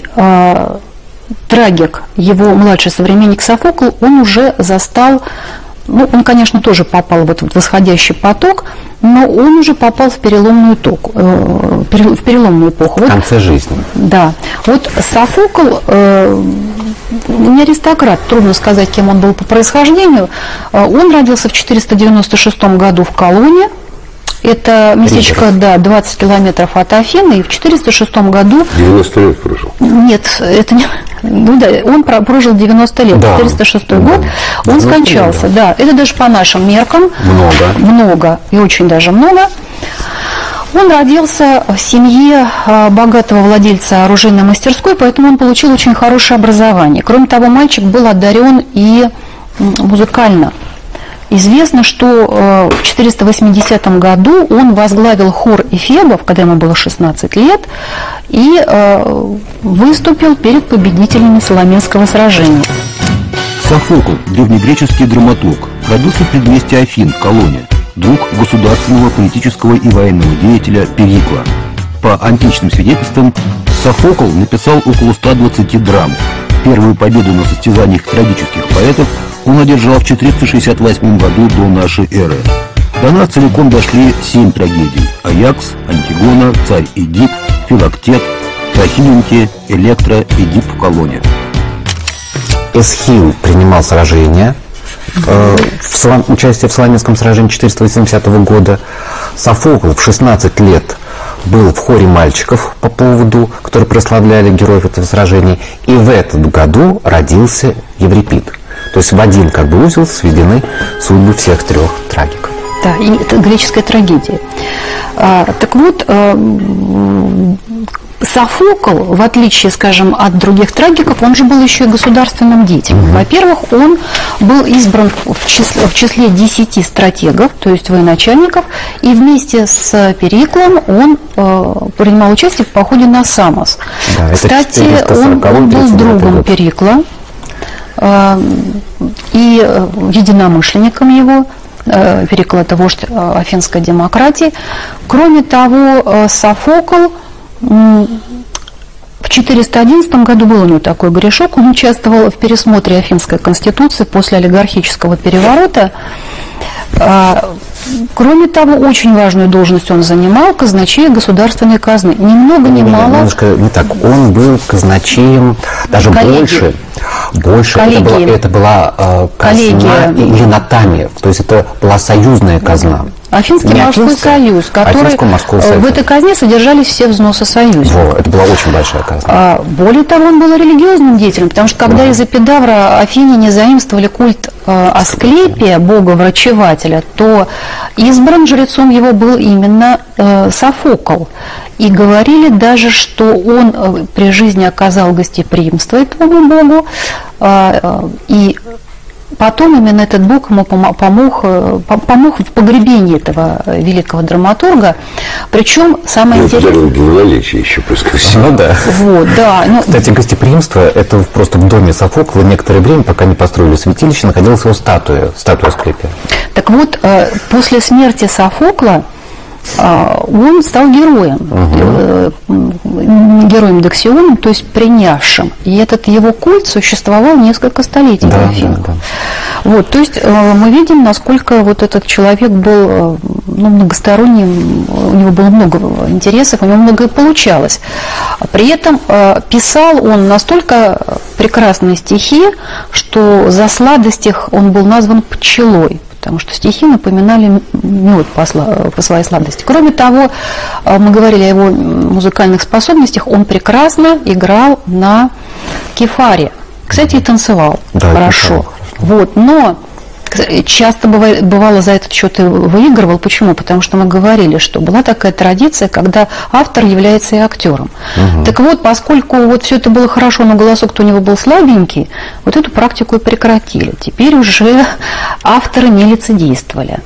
трагик, его младший современник Софокл, он уже застал, ну, он, конечно, тоже попал в этот восходящий поток, но он уже попал в переломную эпоху. В конце жизни. Да. Вот Софокл, не аристократ, трудно сказать, кем он был по происхождению. Он родился в 496 году в Колоне. Это местечко, да, 20 километров от Афин, и в 406 году... 90 лет прожил. Нет, это не... Ну да, он прожил 90 лет, да, 406 год, он скончался, да. Это даже по нашим меркам. Много, и очень даже много. Он родился в семье богатого владельца оружейной мастерской, поэтому он получил очень хорошее образование. Кроме того, мальчик был одарен и музыкально. Известно, что в 480 году он возглавил хор эфебов, когда ему было 16 лет, и выступил перед победителями Саламинского сражения. Софокл, древнегреческий драматург, родился в предместье Афин, в Колоне, друг государственного, политического и военного деятеля Перикла. По античным свидетельствам, Софокл написал около 120 драм. Первую победу на состязаниях трагических поэтов он одержал в 468 году до нашей эры. До нас целиком дошли 7 трагедий: Аякс, Антигона, царь Эдип, Филактет, Трахиненки, Электра, Эдип в Колоне. Эсхил принимал сражения, участие в Саламинском сражении 480 года. Софокл в 16 лет был в хоре мальчиков по поводу, которые прославляли героев этого сражения. И в этом году родился Еврипид. То есть в один как бы узел сведены судьбы всех трех трагиков. Да, и это греческая трагедия. Так вот, Софокл, в отличие, скажем, от других трагиков, он же был еще и государственным деятелем. Во-первых, он был избран в числе 10 стратегов, то есть военачальников, и вместе с Периклом он принимал участие в походе на Самос. Да, кстати, он был другом Перикла и единомышленником его. Перикл – это вождь афинской демократии. Кроме того, Софокл в 411 году был у него такой грешок, он участвовал в пересмотре Афинской конституции после олигархического переворота. Кроме того, очень важную должность он занимал – казначея государственной казны. Ни много ни мало. Немножко не так. Он был казначеем, даже больше. Это была казна или натамия, то есть это была союзная казна. Афинский морской союз, который в этой казне содержались все взносы союза. Это была очень большая казна. Более того, он был религиозным деятелем, потому что когда из Эпидавра афиняне заимствовали культ Асклепия, бога-врачевателя, то избран жрецом его был именно Софокл. И говорили даже, что он при жизни оказал гостеприимство этому богу, и потом именно этот бог ему помог в погребении этого великого драматурга. Причем самое интересное... Долголетие еще пускай. Ну да. Вот, да. Кстати, гостеприимство, это просто в доме Софокла некоторое время, пока не построили святилище, находилась его статуя Асклепия. Так вот, после смерти Софокла он стал героем, героем Дексионом, то есть принявшим. И этот его культ существовал несколько столетий в Афинах. Вот, то есть мы видим, насколько вот этот человек был многосторонним, у него было много интересов, у него многое получалось. При этом писал он настолько прекрасные стихи, что за сладость их он был назван пчелой. потому что стихи напоминали мед по своей сладости. Кроме того, мы говорили о его музыкальных способностях, он прекрасно играл на кефаре. Кстати, и танцевал хорошо. Вот, но часто бывало за этот счет и выигрывал. Почему? Потому что мы говорили, что была такая традиция, когда автор является и актером. Так вот, поскольку вот все это было хорошо, но голосок-то у него был слабенький, вот эту практику и прекратили. Теперь уже авторы не лицедействовали.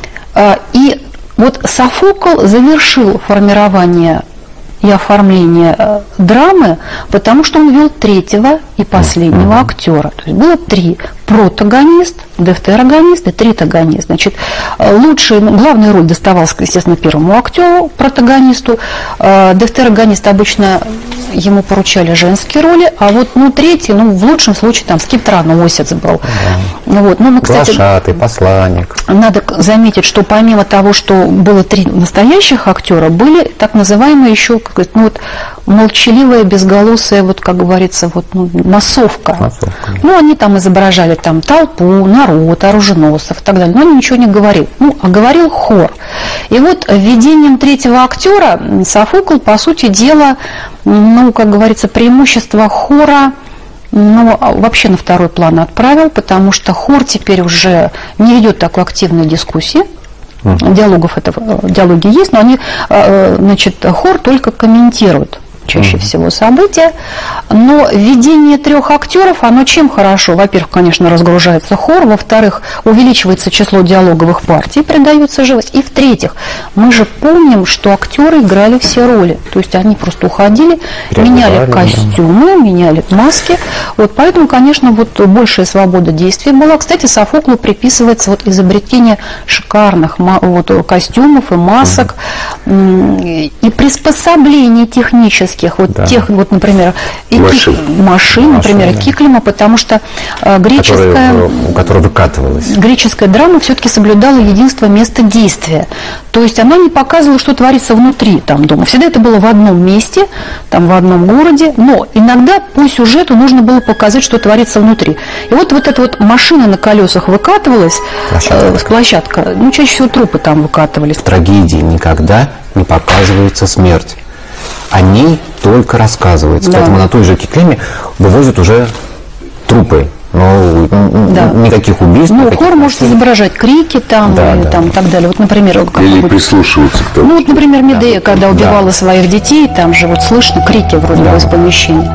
И вот Софокл завершил формирование и оформление драмы, потому что он вел третьего и последнего актера. То есть было 3: протагонист, дефтерогонист и тритагонист. Значит, главная роль доставалась, естественно, первому актеру, протагонисту. Дефтерогонист обычно ему поручали женские роли, а вот третий, в лучшем случае, там скитраносец был. Вот. Ну, кстати, глашатый, посланник. Надо заметить, что помимо того, что было 3 настоящих актера, были так называемые еще, молчаливая, безголосая, как говорится, массовка. Они там изображали толпу, народ, оруженосцев и так далее, но они ничего не говорили. А говорил хор. И вот введением 3-го актера Софокл, по сути дела, как говорится, преимущество хора вообще на второй план отправил, потому что хор теперь уже не ведет такой активной дискуссии. Диалоги есть, но они, хор только комментирует чаще всего события. Но введение 3 актеров, оно чем хорошо? Во-первых, конечно, разгружается хор, во-вторых, увеличивается число диалоговых партий, придается живость. И в-третьих, мы же помним, что актеры играли все роли. То есть они просто уходили, меняли костюмы, меняли маски. Поэтому, конечно, большая свобода действий была. Кстати, Софоклу приписывается изобретение шикарных костюмов и масок и приспособлений технических. Например, машин, например, киклема, потому что греческая драма все-таки соблюдала единство места действия. То есть она не показывала, что творится внутри дома. Всегда это было в одном месте, в одном городе, но иногда по сюжету нужно было показать, что творится внутри. И вот эта машина на колесах выкатывалась, площадка, чаще всего трупы там выкатывались. В трагедии никогда не показывается смерть. О ней только рассказывается. Да. Поэтому на той же киклеме вывозят уже трупы. Но никаких убийств. Хор может изображать крики и так далее. Например, или прислушиваться к тому. Например, Медея, когда убивала своих детей, там же слышно крики вроде бы из помещения.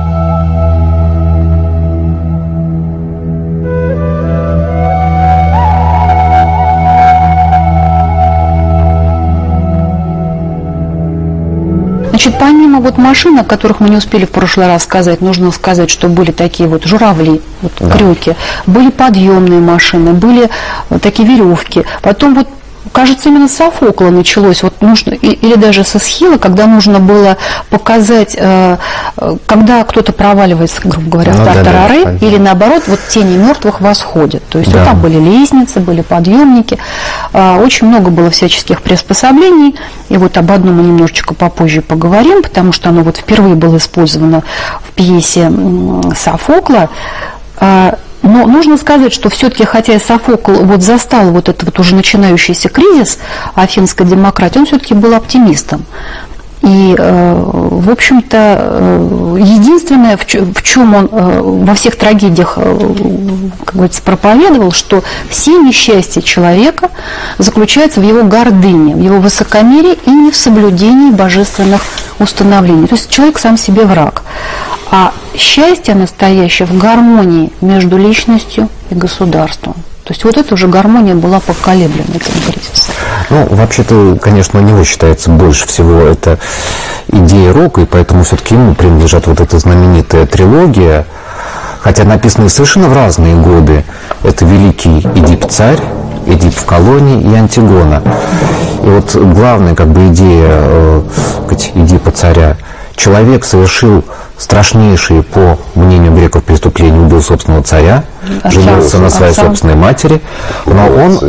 Помимо машин, о которых мы не успели в прошлый раз сказать, нужно сказать, что были такие журавли, крюки, были подъемные машины, были такие веревки. Потом кажется, именно с Софокла началось, или даже со Эсхила, когда нужно было показать, когда кто-то проваливается, грубо говоря, в тартарары, или наоборот, тени мертвых восходят. То есть там были лестницы, были подъемники, очень много было всяческих приспособлений, и об одном мы немножечко попозже поговорим, потому что оно впервые было использовано в пьесе Софокла. Но нужно сказать, что все-таки, хотя и Софокл застал этот уже начинающийся кризис афинской демократии, он все-таки был оптимистом. И, в общем-то, единственное, в чем он во всех трагедиях, как говорится, проповедовал, что все несчастья человека заключаются в его гордыне, в его высокомерии и не в соблюдении божественных установлений. То есть человек сам себе враг. А счастье настоящее в гармонии между личностью и государством. То есть эта уже гармония была поколеблена этим кризисом. Вообще-то, конечно, у него считается больше всего это идея рока, и поэтому все-таки ему принадлежат эта знаменитая трилогия, хотя написанные совершенно в разные годы. Это «Великий Эдип-царь», «Эдип в колонии» и «Антигона». И главная идея Эдипа-царя: человек совершил страшнейшие, по мнению греков, преступления, убил собственного царя, женился на своей собственной матери, но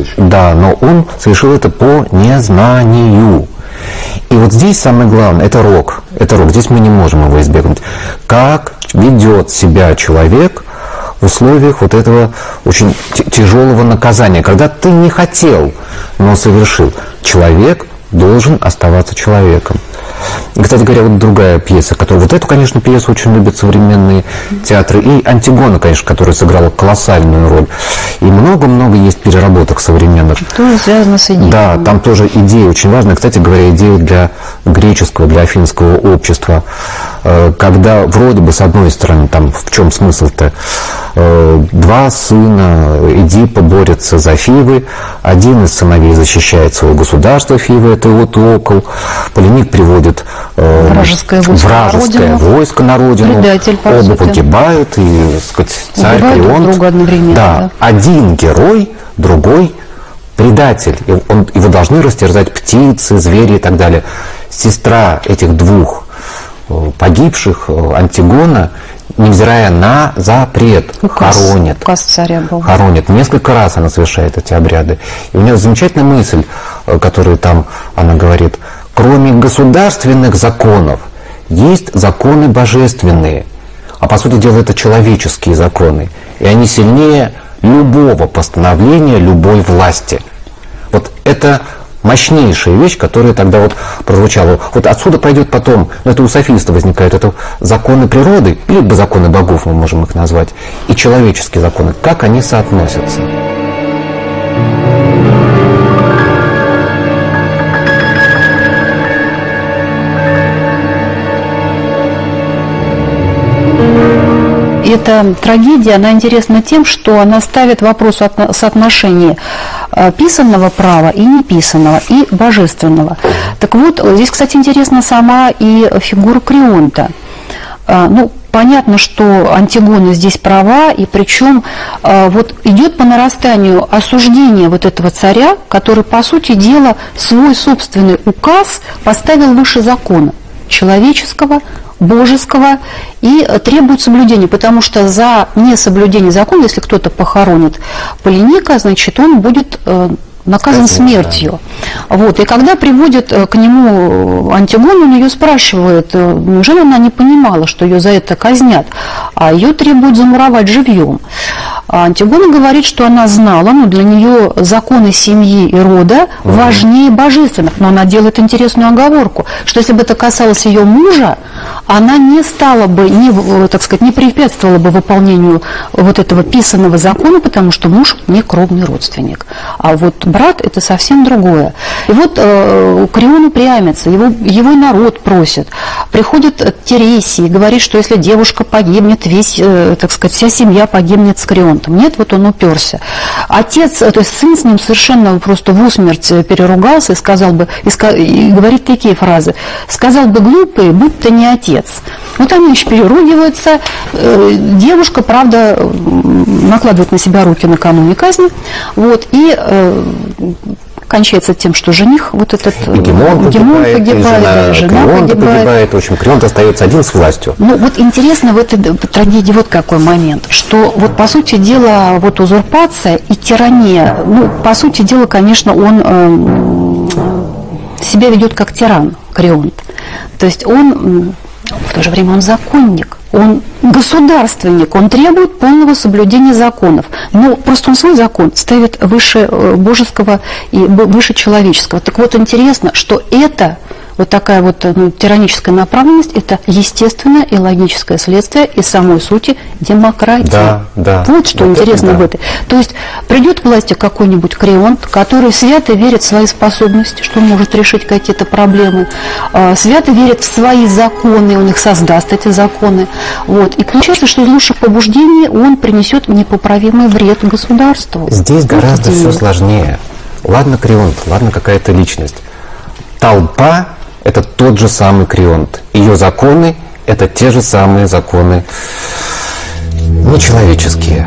он совершил это по незнанию. И здесь самое главное – это рок. Здесь мы не можем его избегнуть. Как ведет себя человек в условиях вот этого очень тяжелого наказания, когда ты не хотел, но совершил. Человек должен оставаться человеком. И, кстати говоря, вот другая пьеса, которую... Вот эту, конечно, пьесу очень любят современные театры. И «Антигона», конечно, которая сыграла колоссальную роль. И много-много есть переработок современных. Тоже связано с идеей. Да, там тоже идея очень важная. Кстати говоря, идея для греческого, для афинского общества. Когда вроде бы, с одной стороны, там в чем смысл-то? Два сына Эдипа борются за Фивы. Один из сыновей защищает свое государство, Фивы, это вот Окол. Полиник приводит вражеское войско на родину. Предатель, по Оба сути. погибают, и, так сказать, царь Убивают друг Крионт. друга одновременно. Да, один герой, другой предатель. Его должны растерзать птицы, звери и так далее. Сестра этих двух погибших, Антигона, невзирая на запрет, хоронит. Указ царя был. Хоронит. Несколько раз она совершает эти обряды. И у нее замечательная мысль, которую там она говорит: кроме государственных законов есть законы божественные. А по сути дела это человеческие законы. И они сильнее любого постановления, любой власти. Вот это мощнейшая вещь, которая тогда вот прозвучала. Вот отсюда пойдет потом, но это у софистов возникает, это законы природы, либо законы богов, мы можем их назвать, и человеческие законы, как они соотносятся. Эта трагедия, она интересна тем, что она ставит вопрос о соотношении писанного права и неписанного, и божественного. Так вот, здесь, кстати, интересна сама и фигура Крионта. Ну, понятно, что Антигона здесь права, и причем вот идет по нарастанию осуждение вот этого царя, который, по сути дела, свой собственный указ поставил выше закона человеческого, божеского, и требует соблюдения, потому что за несоблюдение закона, если кто-то похоронит Полиника, значит, он будет наказан смертью. Вот. И когда приводят к нему Антигону, он ее спрашивает, неужели она не понимала, что ее за это казнят, а ее требуют замуровать живьем. А Антигона говорит, что она знала, но для нее законы семьи и рода важнее божественных. Но она делает интересную оговорку, что если бы это касалось ее мужа, она не стала бы, так сказать, не препятствовала бы выполнению вот этого писанного закона, потому что муж не кровный родственник. А вот брат – это совсем другое. И вот Крион упрямится, его народ просит. Приходит Тересий и говорит, что если девушка погибнет, так сказать, вся семья погибнет с Крионом. Нет, вот он уперся. Отец, то есть сын с ним совершенно просто в усмерть переругался и сказал бы, и говорит такие фразы: сказал бы глупый, будь ты не отец. Вот они еще переругиваются. Девушка, правда, накладывает на себя руки накануне казни. Вот, и кончается тем, что жених, вот этот Гемон погибает, жена погибает. В общем, Крионт остается один с властью. Ну, вот интересно в этой трагедии вот какой момент, что вот по сути дела вот узурпация и тирания, ну, по сути дела, конечно, он себя ведет как тиран, Крионт. То есть он, в то же время он законник. Он государственник, он требует полного соблюдения законов. Но просто он свой закон ставит выше божеского и выше человеческого. Так вот, интересно, что это, вот такая вот тираническая направленность, это естественное и логическое следствие из самой сути демократии. Да. Вот что вот интересно в этой. То есть придет к власти какой-нибудь Крионт, который свято верит в свои способности, что он может решить какие-то проблемы, свято верит в свои законы, он их создаст, эти законы. Вот. И получается, что из лучших побуждений он принесет непоправимый вред государству. Здесь гораздо все сложнее. Ладно Крионт, ладно какая-то личность. Толпа – это тот же самый Крионт. Ее законы – это те же самые законы нечеловеческие.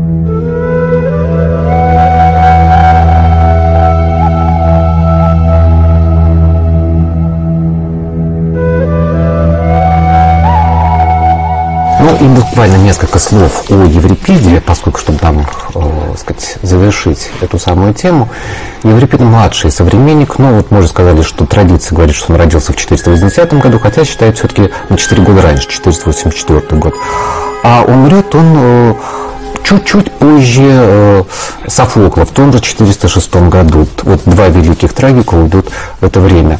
Ну и буквально несколько слов о Еврипиде, поскольку, чтобы там, сказать, завершить эту самую тему. Еврипид младший современник, ну вот мы уже сказали, что традиция говорит, что он родился в 480 году, хотя считают все-таки на 4 года раньше, 484 год. А умрет он Чуть-чуть позже Софокла, в том же 406 году. Вот два великих трагика уйдут в это время.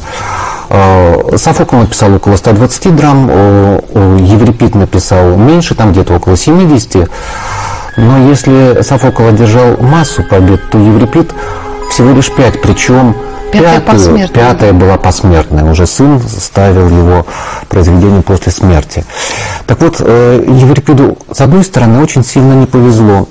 Софокл написал около 120 драм, Еврипид написал меньше, там где-то около 70. Но если Софокл одержал массу побед, то Еврипид всего лишь 5, причем пятая была посмертная. Уже сын ставил его произведение после смерти. Так вот, Еврипиду, с одной стороны, очень сильно не повезло.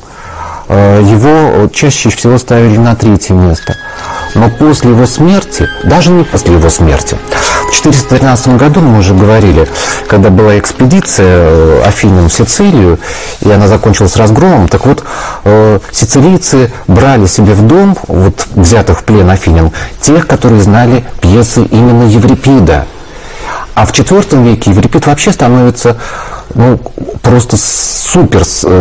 Его чаще всего ставили на 3-е место. Но после его смерти, даже не после его смерти, в 413 году, мы уже говорили, когда была экспедиция Афинам в Сицилию, и она закончилась разгромом, так вот, сицилийцы брали себе в дом, вот взятых в плен афинян, тех, которые знали пьесы именно Еврипида. А в IV веке Еврипид вообще становится просто супер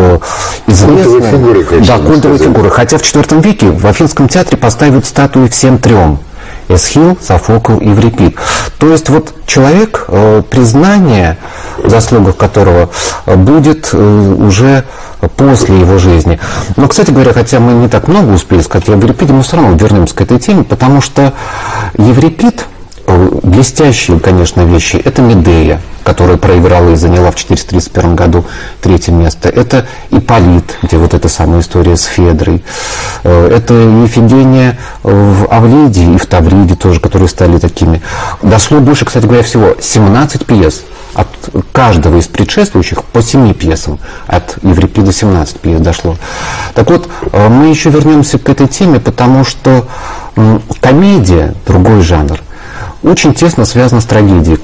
известной. Да, культовой фигурой. Хотя в IV веке в Афинском театре поставят статуи всем трем: Эсхил, Софокл и Еврипид. То есть вот человек, признание в заслугах которого будет уже после его жизни. Но, кстати говоря, хотя мы не так много успели сказать о Еврипиде, мы все равно вернемся к этой теме, потому что Еврипид, блестящие, конечно, вещи, это Медея, которая проиграла и заняла в 431 году 3-е место. Это Ипполит, где вот эта самая история с Федрой. Это Ефигения в Авлиде и в Тавриде тоже, которые стали такими. Дошло больше, кстати говоря, всего 17 пьес. От каждого из предшествующих по 7 пьесам. От Еврипида 17 пьес дошло. Так вот, мы еще вернемся к этой теме, потому что комедия, другой жанр, очень тесно связано с трагедией.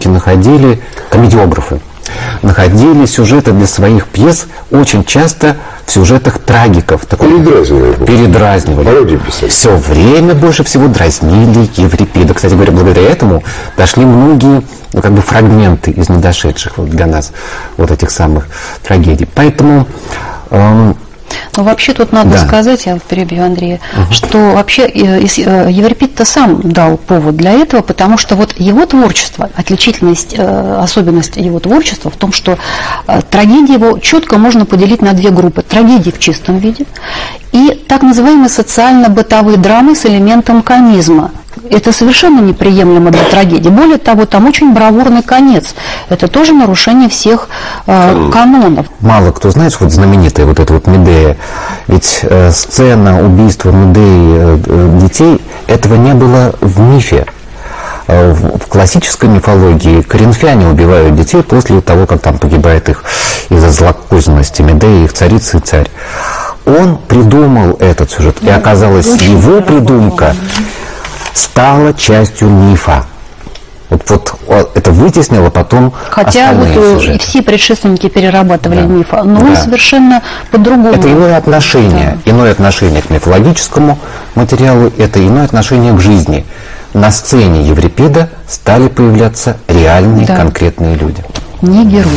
Комедиографы находили сюжеты для своих пьес очень часто в сюжетах трагиков. Передразнивали. Все время больше всего дразнили Еврипида. Кстати говоря, благодаря этому дошли многие фрагменты из недошедших для нас вот этих самых трагедий. Поэтому... вообще тут надо сказать, я перебью Андрея, что вообще Еврипид-то сам дал повод для этого, потому что вот его творчество, отличительность, особенность его творчества в том, что трагедии его четко можно поделить на 2 группы. Трагедии в чистом виде и так называемые социально-бытовые драмы с элементом комизма. Это совершенно неприемлемо для трагедии. Более того, там очень бравурный конец. Это тоже нарушение всех канонов. Мало кто знает, что вот знаменитая вот эта вот Медея. Ведь сцена убийства Медеи детей, этого не было в мифе. В классической мифологии коринфяне убивают детей после того, как там погибает их из-за злокозненности Медеи, их царица и царь. Он придумал этот сюжет, и оказалось, его придумка стала частью мифа. Вот это вытеснило потом остальные сюжеты. Все предшественники перерабатывали миф, но он совершенно по-другому. Это иное отношение. Иное отношение к мифологическому материалу, это иное отношение к жизни. На сцене Еврипида стали появляться реальные, конкретные люди. Не герои.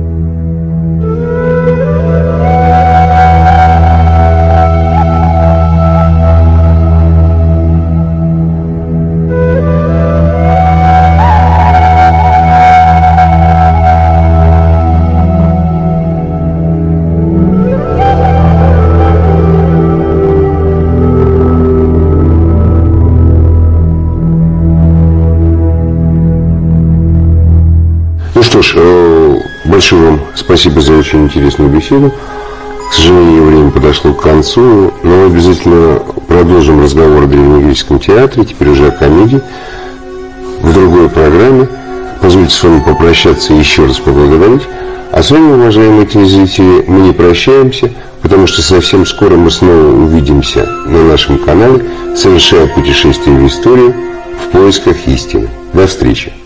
Ну что ж, большое вам спасибо за очень интересную беседу. К сожалению, время подошло к концу, но мы обязательно продолжим разговор о древнегреческом театре, теперь уже о комедии, в другой программе. Позвольте с вами попрощаться и еще раз поблагодарить. А с вами, уважаемые телезрители, мы не прощаемся, потому что совсем скоро мы снова увидимся на нашем канале, совершая путешествие в историю в поисках истины. До встречи!